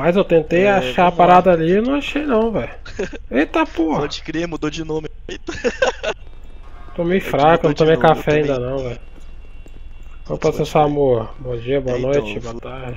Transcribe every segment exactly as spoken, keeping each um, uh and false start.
Rapaz, eu tentei É, achar a vamos lá. parada ali e não achei não, velho. Eita porra. Pode crer, mudou de nome. Eita. Tô meio É que fraco, mudou não de tomei novo, eu café ainda também. não, velho. Opa, Putz, pode seu crer. amor. Bom dia, boa É, então, noite, eu boa fu- tarde.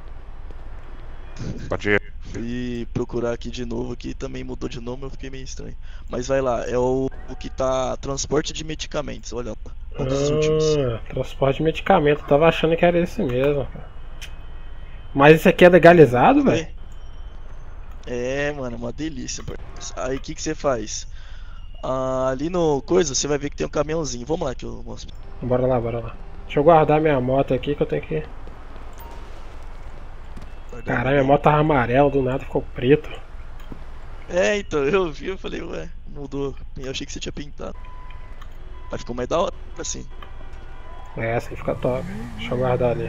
Bom dia. fui procurar aqui de novo, aqui também mudou de nome, eu fiquei meio estranho. Mas vai lá, é o, o que tá transporte de medicamentos, olha lá, um dos últimos. Ah, transporte de medicamento. Eu tava achando que era esse mesmo, cara. Mas isso aqui é legalizado, velho? Vê? É, mano, uma delícia, parça. Aí o que que você faz? Ah, ali no coisa, você vai ver que tem um caminhãozinho. Vamos lá que eu mostro. Bora lá, bora lá. Deixa eu guardar minha moto aqui que eu tenho que. Caralho, minha moto tava amarela, do nada ficou preto. É, então, eu vi, eu falei, ué, mudou. Eu achei que você tinha pintado. Mas ficou mais da hora, assim. É, assim fica top. Deixa eu guardar ali.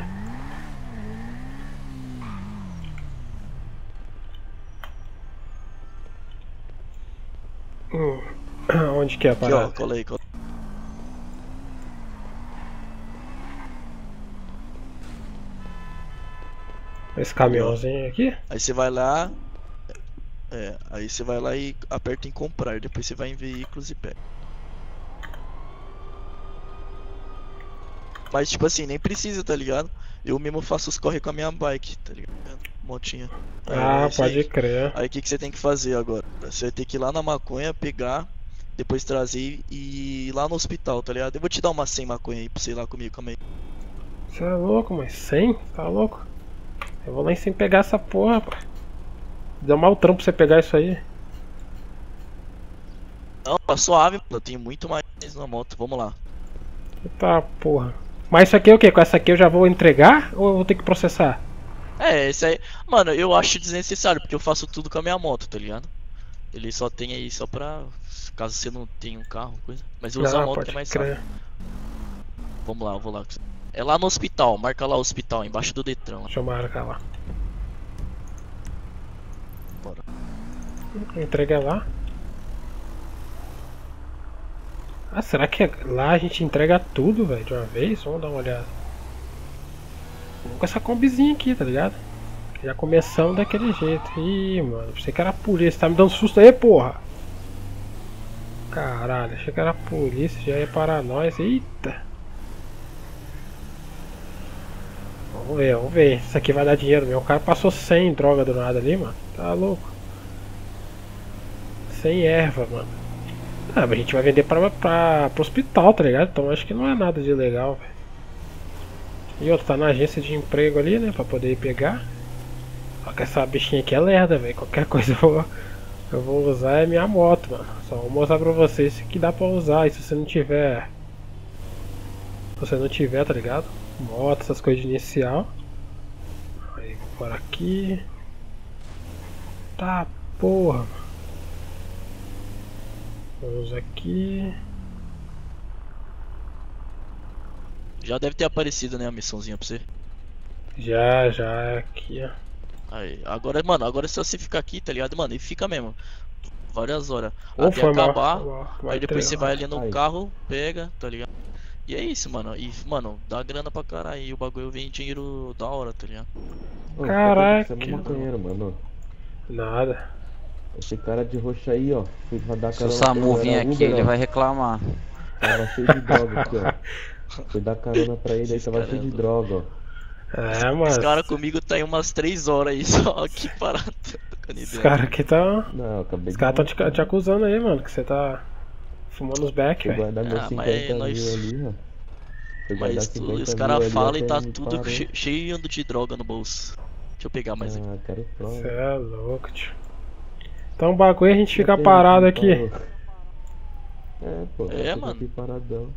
Hum. Onde que é a Aqui, ó, parada? cola aí, cola. Esse caminhãozinho aqui? Aí você vai lá. É, aí você vai lá e aperta em comprar. Depois você vai em veículos e pega. Mas tipo assim, nem precisa, tá ligado? Eu mesmo faço os corre com a minha bike, tá ligado? Motinha. É, Ah, é isso pode aí. crer. Aí o que, que você tem que fazer agora? Você vai ter que ir lá na maconha, pegar, depois trazer e ir lá no hospital, tá ligado? Eu vou te dar uma sem maconha aí pra você ir lá comigo, calma aí. Você é louco, mas cem? Tá louco? Eu vou lá em cima pegar essa porra, pô. Deu mal trampo pra você pegar isso aí. Não, tá suave, eu tenho muito mais na moto, vamos lá. Eita porra. Mas isso aqui é o que? Com essa aqui eu já vou entregar ou eu vou ter que processar? É, esse aí. Mano, eu acho desnecessário, porque eu faço tudo com a minha moto, tá ligado? Ele só tem aí só pra. Caso você não tenha um carro, coisa. Mas eu uso a Ah, moto pode que é mais crer. fácil. Vamos lá, eu vou lá. É lá no hospital, marca lá o hospital, embaixo do Detran lá. Deixa eu marcar lá. Bora. Entrega lá. Ah, será que é- lá a gente entrega tudo, velho, de uma vez? Vamos dar uma olhada. Vamos com essa combizinha aqui, tá ligado? Já começamos daquele jeito. Ih, mano, pensei que era a polícia. Tá me dando susto aí, porra. Caralho, achei que era a polícia, já ia parar nós. Eita. Vamos ver, vamos ver. Isso aqui vai dar dinheiro mesmo. O cara passou sem droga do nada ali, mano. Tá louco. Sem erva, mano. Ah, mas a gente vai vender pra, pra, pro hospital, tá ligado? Então acho que não é nada de legal, velho. E outro, tá na agência de emprego ali, né? Pra poder ir pegar. Só que essa bichinha aqui é lerda, velho. Qualquer coisa eu vou, eu vou usar é minha moto, mano. Só vou mostrar pra vocês que dá pra usar. E se você não tiver. Se você não tiver, tá ligado? Moto, essas coisas de inicial. Aí vou por aqui. Tá, porra, mano. Vamos aqui. Já deve ter aparecido, né, a missãozinha pra você. Já, já, aqui, ó. Aí, agora, mano, agora é só você ficar aqui, tá ligado? Mano, e fica mesmo. Várias horas. Ou Até foi mal, acabar. foi mal, foi Aí depois mal. você vai ali no Aí. carro, pega, tá ligado? E é isso, mano. E, mano, dá grana pra caralho. E o bagulho vem dinheiro da hora, tá ligado? Ô, Caraca. Você é um maconheiro, mano. Nada. Esse cara de roxo aí, ó. Fui pra dar Se o carona pra Samu ele, vir era aqui, Uber, ele ó. vai reclamar. Tava cheio de droga aqui, ó. Fui dar carona pra ele, aí Esses tava cara cheio de do- droga, ó. É, Esse mano. cara comigo tá aí umas três horas aí só aqui parado. trocando Os ideia. caras aqui tá. Não, eu acabei Os de... caras tão te, te acusando aí, mano, que você tá fumando os back, Fui velho. guardar meus Ah, mas cinquenta nós- mil ali, ó. Fui guardar Mas tu, cinquenta os mil caras ali falam e até tá ele tudo parou. che- cheio de droga no bolso. Deixa eu pegar mais aqui. Ah, quero prova. Você é louco, tio. Então o bagulho a gente fica Já tem parado aqui. parou. É, pô, É, fica mano. aqui paradão.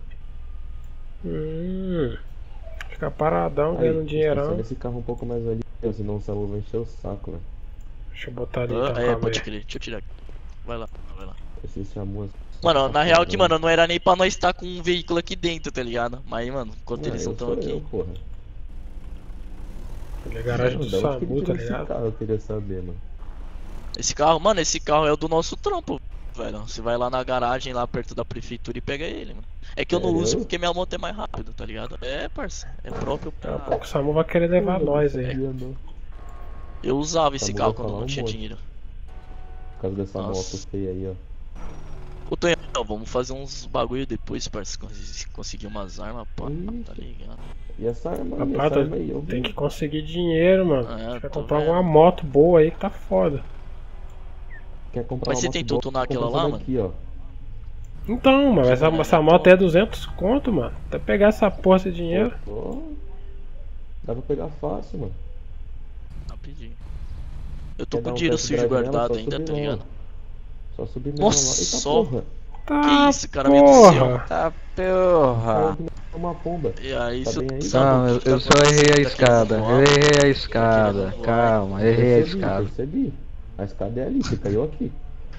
Hum. Fica paradão, Aí, ganhando um dinheirão. estaciona esse carro um pouco mais ali, senão o Samu vai encher o saco, velho. Deixa eu botar ali, Ah, então, é, calma pode aí. crer. Deixa eu tirar aqui. Vai lá, vai lá. Esse Samu... Mano, na real que, mano, não era nem pra nós estar com um veículo aqui dentro, tá ligado? Mas, mano, enquanto Não, eles não eu estão sou aqui. eu, porra. Ali a garagem do Mano, da onde que Samu, ele tá tirou esse ligado? carro, eu queria saber, mano. Esse carro, mano, esse carro é o do nosso trampo, velho. Você vai lá na garagem, lá perto da prefeitura e pega ele, mano. É que eu não Sério? uso porque minha moto é mais rápida, tá ligado? É, parça. É próprio Daqui a pra. pouco o Samu vai querer levar Eu não nós aí. sabia, não. Eu usava esse Tá carro bom, quando falar não um tinha monte. dinheiro. Por causa dessa Nossa. moto feia aí, ó. Ô Tonhão, vamos fazer uns bagulho depois, parça. Se conseguir umas armas, pá, Ih. tá ligado? E essa arma aí, Rapaz, essa arma aí, eu tem vi. que conseguir dinheiro, mano. É, A gente vai tô comprar vendo. alguma moto boa aí que tá foda. Quer comprar Mas uma você moto tentou boa, tunar compra aquela essa lá, daqui, ó. Então, mano, essa, Sim, essa é, moto então. é duzentos conto, mano. Até pegar essa porra de dinheiro. Pô, dá pra pegar fácil, mano. Rapidinho. Eu tô Quer com dar um dinheiro test sujo drive nela, guardado só ainda, subir tá lá, ligado? ó. Só subir nela Nossa, lá. Eita só- porra! Tá, Que isso, cara, meu Deus do céu. porra. Tá Caiu porra. que nem uma pomba. E aí, Tá você bem aí? sabe Não, o eu, que tá eu só errei a acontecendo? Tá escada. querendo Eu voar? errei a Tá escada. querendo voar? Calma, eu errei a Percebi, escada. percebi. A escada é ali, você caiu aqui.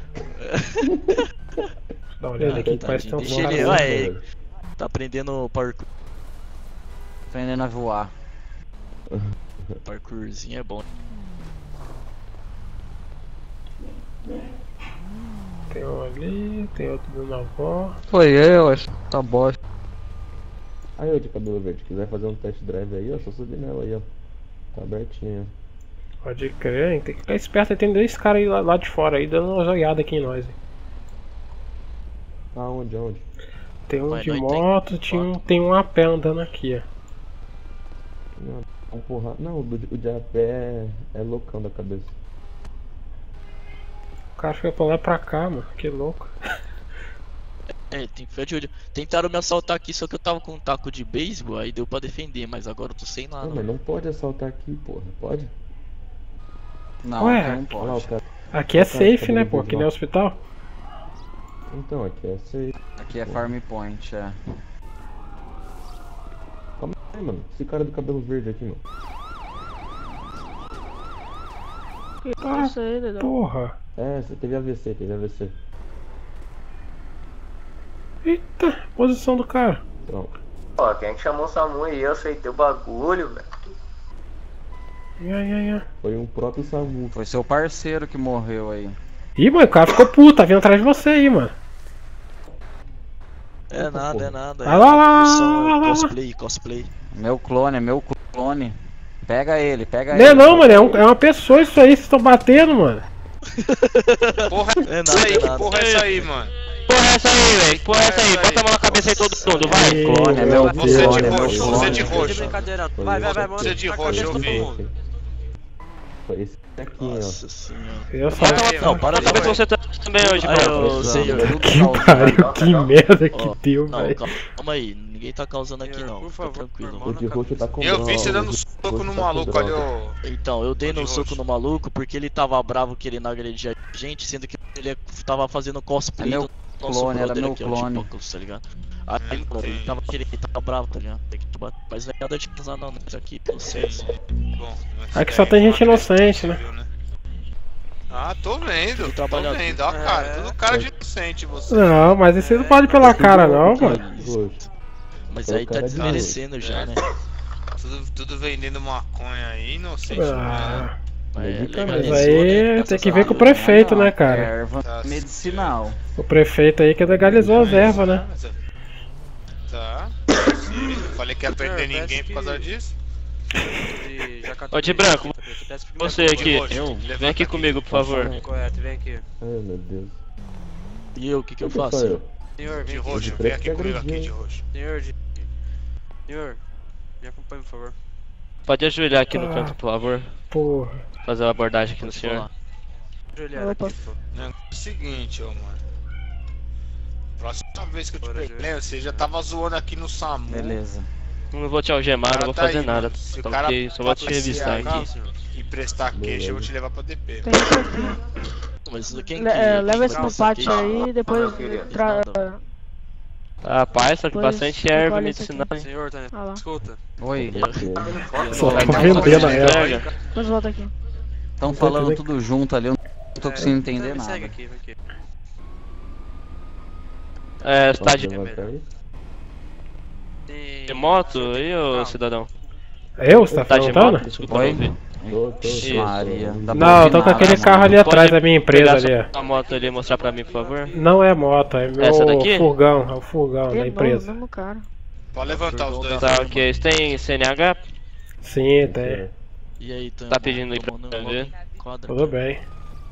Dá uma olhada aqui que parece que tem uns Deixa caras ele, lá. ué. velho. Tá aprendendo parkour. Aprendendo a voar. Parkourzinho é bom. Tem um ali, tem outro do Navó. Foi eu, essa bosta. Aí, ô de cabelo verde, quiser fazer um test drive aí, ó, só subir nela aí, ó. Tá abertinho, ó. Pode crer, hein? Tem que ficar esperto aí, tem dois caras aí lá, lá de fora aí dando uma joiada aqui em nós. Hein? Aonde, aonde? Tem um Mas de nós tem moto, tinha um, tem um a pé andando aqui, ó. Não, um porra... Não, o de, o de a pé é, é loucão da cabeça. O cara fica pra lá e pra cá, mano. Que louco. É, tem que ficar de olho. Tentaram me assaltar aqui, só que eu tava com um taco de beisebol, aí deu pra defender, mas agora eu tô sem nada. Não, mas não pode assaltar aqui, porra. Pode? Não, Ué. aqui não Olha lá o pode. cara. Aqui é Cara, safe, cabelo né, pô? verde Aqui lá. não é hospital. Então, aqui é safe. Aqui é Farm Point, é. Calma aí, mano. Esse cara do cabelo verde aqui, mano. Ah, Isso aí, Dedão. porra. É, você teve A V C, teve A V C. Eita, posição do cara. Pronto. Ó, quem é que chamou o Samu aí? Eu aceitei o bagulho, velho. Ia, ia, ia. Foi um próprio SAMU. Foi seu parceiro que morreu aí. Ih, mano, o cara ficou puto, tá vindo atrás de você aí, mano. É Eita, nada, porra. é nada. Ah, lá, lá, versão lá, lá, lá. cosplay, cosplay. Meu clone, é meu clone. Pega ele, pega Não é ele. não, mano, é, um- é uma pessoa isso aí, vocês estão batendo, mano. Porra, É nada, essa aí, é que nada. porra é essa aí, mano? Porra é essa aí, velho? Porra é essa aí? Bota a mão na cabeça aí todo mundo, vai! Ei, Clone, é meu meu clone, Você Deus. de é meu roxo, clone. você de De roxo. brincadeira. Foi Vai, vai, vai, esse manda Você de na roxo, cabeça eu de vi. todo mundo. Foi esse aqui, ó. Nossa senhora. Eu só... Aí, Não, para Bota de você também hoje, Aí, bro. ô, senhor. Que pariu, que merda que Ó, deu, Não, velho. calma aí, ninguém tá causando aqui Senhor, não, por fica favor, tranquilo. por O de roxo tá com Eu droga, vi você o dando de soco roxo no tá com maluco droga. ali, ô. Então, eu dei De no soco roxo. no maluco porque ele tava bravo querendo agredir a gente, sendo que ele tava fazendo cosplay É meu do nosso clone, era brother meu aqui, ó, clone. de óculos, tá ligado? Aí, mano, ele tava querendo, ele tava bravo, tá ligado? Tem que bater. Mas não é nada de casar não, nós aqui pelo senso. Bom, Aqui só tem gente inocente, né? Ah, tô vendo, Tudo tô trabalhador. vendo, ó, cara, tudo cara de inocente você. Não, mas esse não pode pela cara não, Tudo mano. roxo. Mas Foi o aí tá cara de desmerecendo já, né? Tudo, tudo vendendo maconha aí, inocente, Ah, Mas é Medicamento. mas legalizou, aí né? tem que Essas ver com o áreas. prefeito, né, É cara? erva Tá medicinal. O prefeito aí que legalizou as ervas, né? Tá. Sim, falei que ia prender ninguém por causa disso. Ô, de branco, você aqui, Eu? vem aqui comigo, por favor. Correto, vem aqui. Ai, meu Deus. E eu, o que que eu Por que faço? só eu? Senhor, De vem aqui. roxo, De vem preto aqui que comigo aqui agrediu, de roxo. Senhor, de... Senhor, me acompanhe, por favor. Pode ajoelhar aqui no Ah. canto, por favor. Porra. Fazer uma abordagem aqui no Pode senhor. falar. Ajoelhar aqui, por favor. O negócio é o seguinte, ô mano. Próxima vez que eu te Bora, peguei, você já tava zoando aqui no SAMU. Beleza. Não vou te algemar, não vou Cara, tá fazer aí, nada. mano. Se o Tá cara ok, só vou te patrocinar revistar aqui, aqui. senhor. E prestar queixa, eu vou te levar pra D P. Tem Mas quem Le- que... é, quem leva que esse vai no essa pátio queixa? aí e depois meu querido. tra... Ah, paz, só que Depois bastante erva recolhe isso aqui. medicinal, hein? Senhor, tá... ah lá. Escuta. Oi. Só Vai tô dar vendendo uma a erva. entrega. Depois volta aqui. Estão falando tudo junto ali, eu não tô conseguindo entender Me segue nada. aqui, vem aqui. É, você tá de, Posso levantar aí? Tem... de moto aí, ô cidadão? Eu? Você tá Tá de perguntando? moto? Desculpa, Oi? não ouvi. Tô, tô. Ixi, Isso. Maria. Dá pra Não, eu ouvir tô com nada, aquele mano. carro ali Pode atrás da minha empresa Pegar ali. sua moto ali e mostrar pra mim, por favor. Não é moto, é meu Essa daqui? furgão, é o furgão da De novo, empresa. mesmo cara. Pode levantar os dois. Tá, ok. Você tem C N H? Sim, tem. E aí, Tamo? Tá pedindo aí pra Tomando ver? logo em quadra. Tudo bem.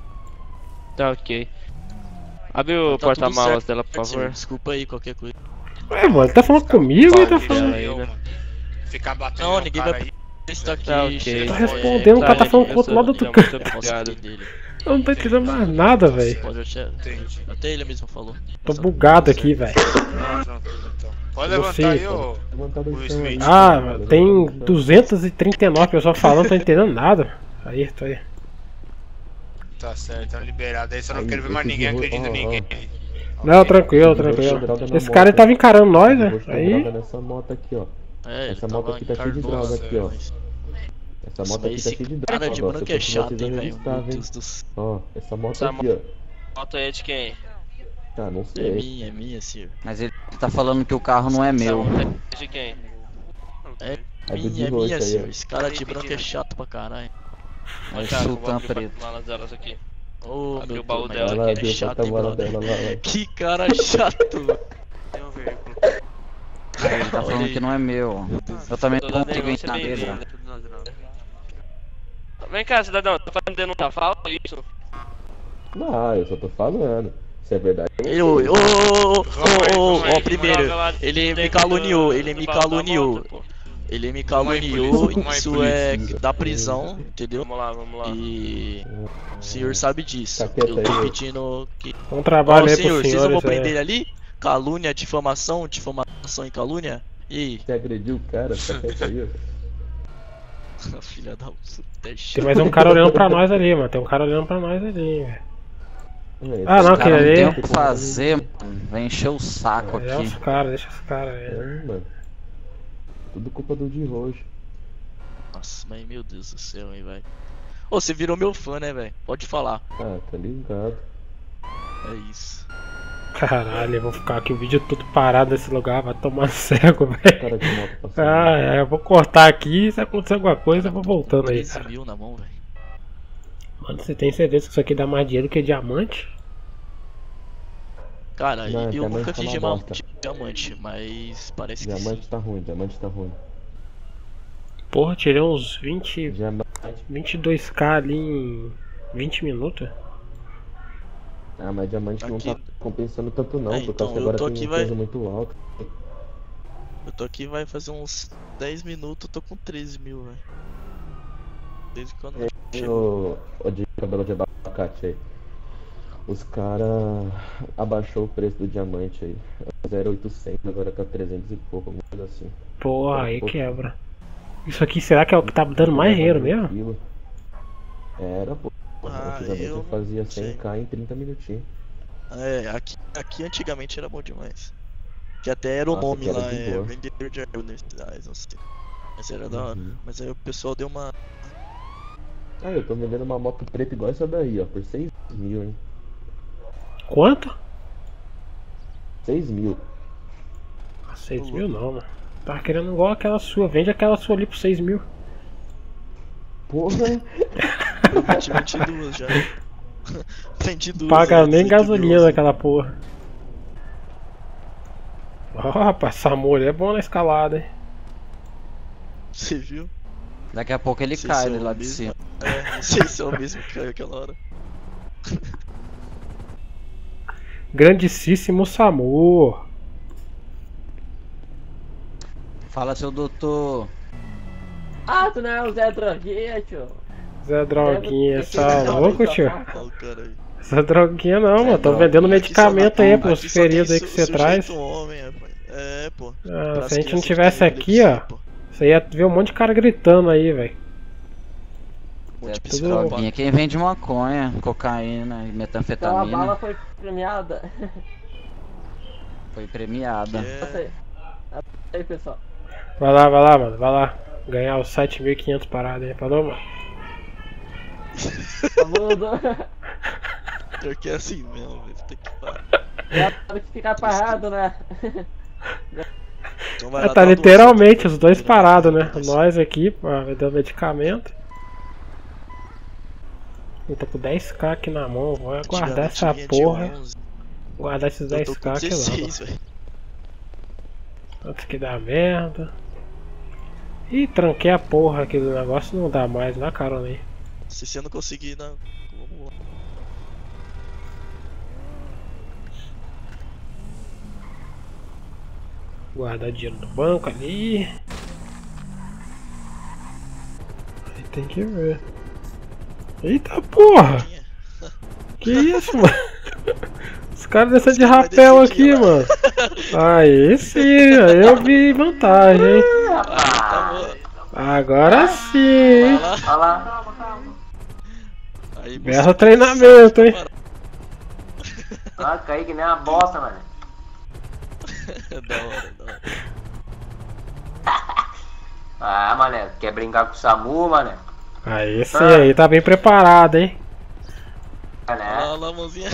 Tá ok. Abre o Tá porta-malas tudo dela, certo, por parceiro. favor. Desculpa aí qualquer coisa. Ué, mano, tá falando comigo ou ele tá falando? aí, Eu, né? mano. Ficar batendo Não, no ninguém cara vai aí. estar aqui. Tá ok. cheio Tá de- respondendo, o cara tá gente, falando pro eu outro sou- lado do já, canto. muito Posso obrigado. entender ele. Eu não tô entendendo mais nada, velho. Pode até, Entendi. até ele mesmo falou. Tô bugado aqui, velho. Não, tranquilo então. Pode Eu levantar sei, aí, pô. ô. Levantado O no chão aí. Smith. Ah, mano, tem duzentas e trinta e nove pessoas falando, não tô entendendo nada. Aí, tô aí. Tá certo, tá liberado. Aí você não Aí, quer ver mais esse ninguém, de- acredita em ó, ó. ninguém. Não, Ok. tranquilo, Droga tranquilo. na Esse moto. cara ele tava encarando nós, né? Vou te Aí. droga nessa moto aqui, ó. É, ele Essa moto tava aqui tá cheia de encardoso, droga aqui, ó. mas- Essa Nossa, moto mas aqui tá esse cheia de cara droga. de ó. branco Se é eu fosse chato, vocês, hein, eu não velho. estava, Meu hein. Deus do céu. Ó, essa moto Essa aqui, ó. Moto é de quem? Ah, não É sei. minha, é minha, senhor. Mas ele tá falando que o carro não é meu. Essa moto é de quem? É É do de minha, é roxo minha, aí, senhor. ó. Esse cara de branco é chato pra caralho. É o Cara, eu vou Sultan abrir o preto. porta-malas delas aqui. Ô, Abre meu o baú Deus, mas dela Vai ele lá, é viu? chato, Bota a hein, bola brother. dela lá, ó. Que cara chato. Tem um veículo. Aí ele tá Olha falando aí. que não é meu. Eu também não Toda consigo denúncia entrar é nele. bem-vinda. Tudo nada, não. Vem cá, cidadão, tá fazendo denúncia falsa isso? Não, eu só tô falando. Se é verdade, eu Ele, ô, ô, ô, ô, ô, ô, Vamos aí, primeiro, joga lá ele me dentro caluniou, do- ele do me baú da caluniou. moto, pô. Ele me Vamos aí, caluniou, polícia, vamos aí, isso é polícia. da prisão, entendeu? Vamos lá, vamos lá. E o senhor sabe disso. Tá quieto Eu tô aí. pedindo que. Um trabalho Ó, aí senhor, pros vocês não vão senhores. prender É. ele ali? Calúnia, difamação, difamação e calúnia? E aí? Você agrediu o cara, tá quieto aí, ó. Filha da puta, é Tem chato. mais um cara olhando pra nós ali, mano. Tem um cara olhando pra nós ali, velho. É, Ah, não, O cara não aquele tem ali. o que fazer, mano. Vai encher o saco É os aqui. caras, deixa os caras aí. É, mano. Tudo culpa do de roxo. Nossa, mas meu Deus do céu, hein, velho. Ô, você virou meu fã, né, velho? Pode falar. Ah, tá ligado. É isso. Caralho, eu vou ficar aqui o vídeo todo parado nesse lugar, vai tomar cego, velho. Cara de moto passando. Ah, é, eu vou cortar aqui, se acontecer alguma coisa eu vou voltando aí, treze cara. mil na mão, velho. Mano, você tem certeza que isso aqui dá mais dinheiro que diamante? Cara, Não, eu diamante nunca tá fiz uma diama- bosta. diamante, mas parece que Diamante sim. tá ruim, diamante tá ruim. Porra, tirei uns vinte, Diamante. vinte e dois k ali em vinte minutos. Ah, mas diamante não Aqui- tá compensando tanto não, É, por então, causa que eu agora tô tem aqui, um vai- peso muito alto. Eu tô aqui, vai fazer uns dez minutos, tô com treze mil, velho. Desde quando E chegou. o, o de cabelo de abacate aí. Os cara abaixou o preço do diamante aí. zero oitocentos, agora tá trezentos e pouco, alguma coisa assim. Porra, aí quebra. Isso aqui será que é o que tá dando mais dinheiro mesmo? Quilo. Era, pô. Ah, Antigamente eu eu fazia não sei. cem k em trinta minutinhos. É, aqui, aqui antigamente era bom demais. Que até era o Nossa, nome que era lá, de é boa. vendedor de universidades, não sei. Mas era da hora. Uhum. Mas aí o pessoal deu uma. Ah, eu tô vendendo uma moto preta igual essa daí, ó, por seis mil, hein. Quanto? seis mil. seis mil não, mano. Tava querendo igual aquela sua. Vende aquela sua ali por seis mil. Porra! Eu vendi, vendi duas já. Vendi duas. Paga aí, nem dezoito gasolina mil, naquela porra. Ó, rapaz, Samuel é bom na escalada, hein? Você viu? Daqui a pouco ele Sei cai se é ali o lá de mesmo. cima. É, não sei se é o mesmo que caiu aquela hora. Grandíssimo Samu. Fala, seu doutor. Ah, tu não é o Zé Droguinha, tio? Zé Droguinha, tá louco, tio? Olha o cara aí. Zé Droguinha não, mano. Tô Droguinha. vendendo medicamento aí pros Aqui só tem feridos aí que su- você traz. sujeito homem, rapaz. É, pô. Ah, Pras se a gente não crianças tivesse que têm aqui, ó, epilepsia, pô. você ia ver um monte de cara gritando aí, velho. Um monte de É, psicopata. droguinha. Quem vende maconha, cocaína e Então a metanfetamina bala foi premiada. foi premiada. É, Passa aí. Passa aí, pessoal. Vai lá, vai lá, mano. Vai lá. Ganhar os sete mil e quinhentos paradas aí. Falou, mano. Vamos pior que é assim mesmo, velho. Tem que parar. já tem que ficar parado, né? Então vai É, lá tá dar literalmente doce, os dois né? parados, né? Nós aqui, ó, vendendo medicamento. Eu tô com dez k aqui na mão. Vou guardar Antigamente essa vinha de porra. onze, Guardar esses eu dez tô k com aqui lá. dezesseis, velho. Outro que dá merda. Ih, tranquei a porra aqui do negócio, não dá mais, dá carona aí. Se você não conseguir, não. Vamos lá. Guardar dinheiro no banco ali. Aí tem que ver. Eita porra! Que isso, mano? Os caras descem de rapel aqui, mano. Aí sim, aí eu vi vantagem, hein? Agora sim, hein? Olha lá. Aí, Belo treinamento, hein? Ah, caí que nem uma bosta, mano. Da hora, da hora. Ah, mané, quer brincar com o Samu, mané? Aí sim, aí tá bem preparado, hein? Mané. Olha lá, mãozinha.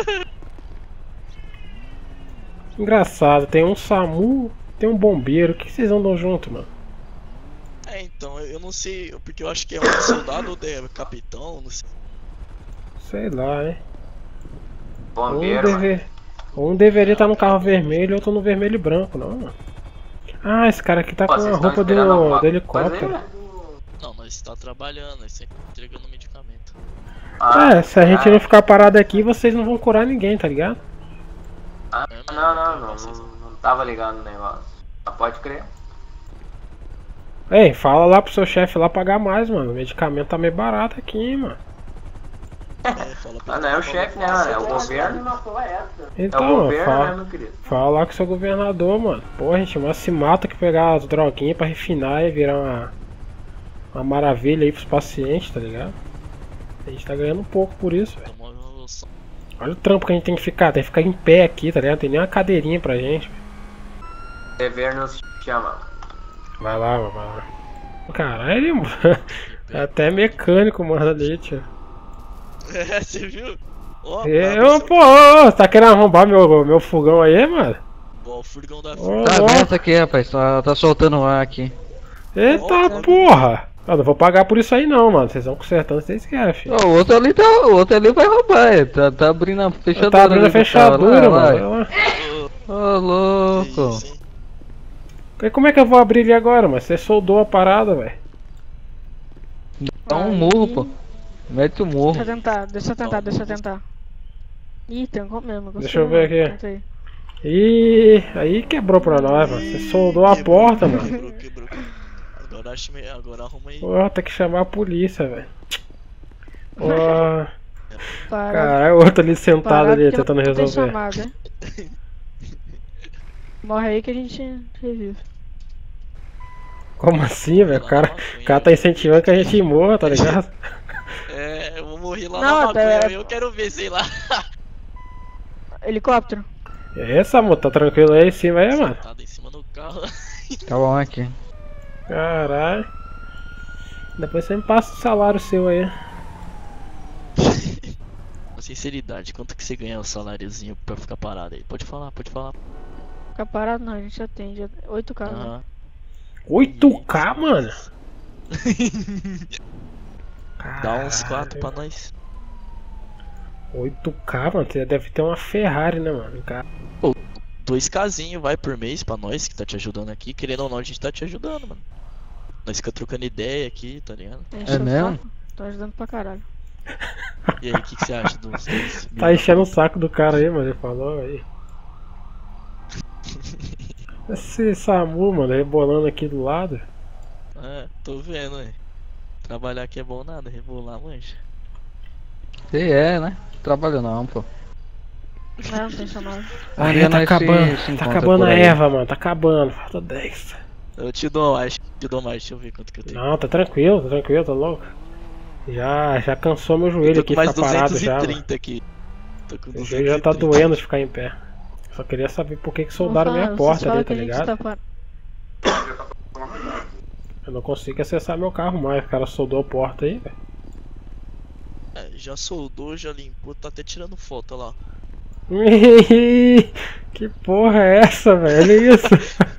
Engraçado, tem um SAMU, tem um bombeiro, o que vocês andam junto, mano? É, então, eu não sei, porque eu acho que é um soldado ou é capitão, não sei. Sei lá, hein? Um, Bombeiro, mano. deve... um deveria estar no carro vermelho e outro no vermelho e branco, não, mano. Ah, esse cara aqui tá Pô, com vocês a estão roupa esperando do, alguma do coisa helicóptero. aí, né? Não, nós está trabalhando, nós sempre entregando medicamento. Ah, É, se a gente ah, não ficar parado aqui, vocês não vão curar ninguém, tá ligado? ah, É, não, não, mano, não, vocês- não, não tava ligado no negócio. Mas pode crer. Ei, fala lá pro seu chefe lá pagar mais, mano. O medicamento tá meio barato aqui, hein, mano. É, fala pra Ah, não é o chefe, né, mano? É o governo. É Então, o mano, governo, né, fala, meu querido? fala lá com o seu governador, mano. Pô, a gente mas se mata que pegar as droguinhas pra refinar e virar uma, uma maravilha aí pros pacientes, tá ligado? A gente tá ganhando um pouco por isso, velho. Tomou o som. Olha o trampo que a gente tem que ficar, tem que ficar em pé aqui, tá ligado? Não tem nem uma cadeirinha pra gente. O dever nos chama. Vai lá, mano, vai lá. Caralho, mano. É até mecânico, mano, ali, tio. É, você viu? Ó, Eu, pô, você tá querendo arrombar meu, meu fogão aí, mano? ó, o furgão da Ô, Tá louco. aberto aqui, rapaz. Tá, tá soltando ar aqui. Eita Ó, porra! Eu não vou pagar por isso aí não, mano. Vocês vão consertando, vocês esquecem. Ó, o outro ali tá. O outro ali vai roubar. Ele tá, tá abrindo a fechadura. Tá abrindo a ali do fechadura, carro, lá, mano. lá. Olha lá. Ô, Que louco. isso, hein? E como é que eu vou abrir ele agora, mano? Você soldou a parada, velho. Dá um murro, pô. Mete o murro. Deixa eu tentar, deixa eu tentar, deixa eu tentar. Ih, trancou mesmo. Deixa eu ver aqui. Tenta aí. Ih, aí quebrou pra nós, mano. Você soldou a Quebrou, porta, mano. Quebrou, quebrou. Agora, acho, me- agora arruma aí. Porra, tem que chamar a polícia, velho. Pô, Parado. caralho, o outro ali sentado Parado ali, que tentando não tem resolver. chamada. Morre aí que a gente revive. Como assim, velho? O cara, o cara tá incentivando que a gente morra, tá ligado? É, eu vou morrer lá Não, na maconha, tá- eu quero ver, sei lá. Helicóptero. Essa, amor, tá tranquilo aí em cima aí, mano? Sentado em cima do carro. Tá bom aqui. Caralho. Depois você me passa o salário seu aí. Com sinceridade, quanto que você ganha o saláriozinho pra ficar parado aí? Pode falar, pode falar. Ficar parado não, a gente atende. oito K. né? Aham. oito K, mano? Dá uns quatro Caralho. pra nós. oito K, mano? Você deve ter uma Ferrari, né, mano? Cara. dois Kzinho vai por mês pra nós que tá te ajudando aqui. Querendo ou não, a gente tá te ajudando, mano. Nós fica trocando ideia aqui, tá ligado? Enche o mesmo? saco. Tô ajudando pra caralho. E aí, o que, que você acha dos dois? Tá enchendo o saco do cara aí, mano. Ele falou aí. Esse SAMU, mano, rebolando aqui do lado. É, tô vendo, hein. Trabalhar aqui é bom nada, rebolar, mancha. E é, né? Trabalho não, pô. Não, não tem chamada. Aí, dia tá nós se- acabando. se Tá encontra acabando por a aí. erva, mano. Tá acabando. Falta dez. Eu te dou mais, te dou mais, deixa eu ver quanto que eu tenho. Não, tá tranquilo, tá tranquilo, tá louco. Já, já cansou meu joelho Eu tô aqui com mais ficar parado duzentos já, e mano. trinta aqui. Tô com O joelho já tá duzentos e trinta. doendo de ficar em pé. Só queria saber por que que soldaram Não minha fala, porta vocês ali, falam tá que a gente ligado? tá par- Eu não consigo acessar meu carro mais, o cara soldou a porta aí, velho. É, já soldou, já limpou, tá até tirando foto, olha lá. Que porra é essa, velho? Olha isso.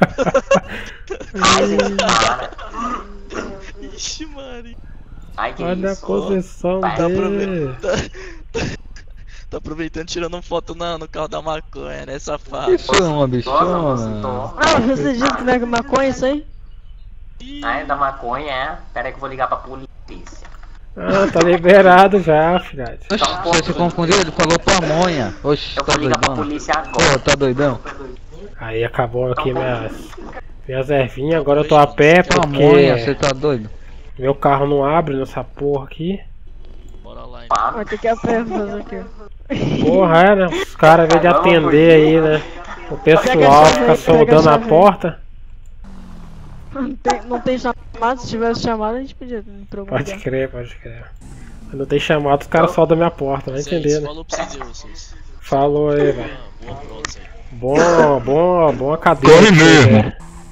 Ixi, Mari. Ai, que Olha a isso. posição Tá dele. aproveitando, tá, tá aproveitando tirando foto na, no carro da maconha, né, safado? Isso é uma Nossa, você bichona. tomou. Ah, você disse que não é maconha isso aí? Ah, é da maconha, é? Pera aí que eu vou ligar pra polícia. Ah, tá liberado já, filhote. Oxe, você se confundiu? Ele falou pamonha. Oxe, Eu tá vou ligar pra doidão? polícia agora. Pô, tá doidão? Aí acabou aqui minhas, minhas ervinhas, agora eu tô a pé Pamonha, você porque tá doido? meu carro não abre nessa porra aqui. Bora lá então. Ah, Vai ter que a pé fazer aqui. Porra, é, né? Os caras, ao invés de atender aí, né? O pessoal fica soldando a porta. Não tem, não tem chamado, se tivesse chamado a gente podia entrar. Pode crer, pode crer. Quando tem chamado, os caras soldam a minha porta, vai Vocês, entender, né? falou pra vocês, vocês. Falou aí, velho. Boa prosa aí. Bom, bom, bom a cadeira. Corre mesmo.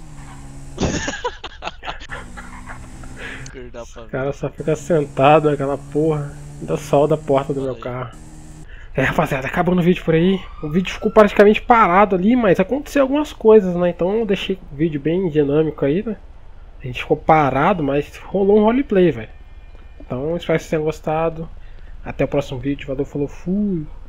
O cara só fica sentado naquela porra, ainda solda a porta do meu carro. É, rapaziada, acabando o vídeo por aí. O vídeo ficou praticamente parado ali, mas aconteceu algumas coisas, né? Então eu deixei o vídeo bem dinâmico aí, né? A gente ficou parado, mas rolou um roleplay, velho. Então espero que vocês tenham gostado. Até o próximo vídeo. Valeu, falou, fui!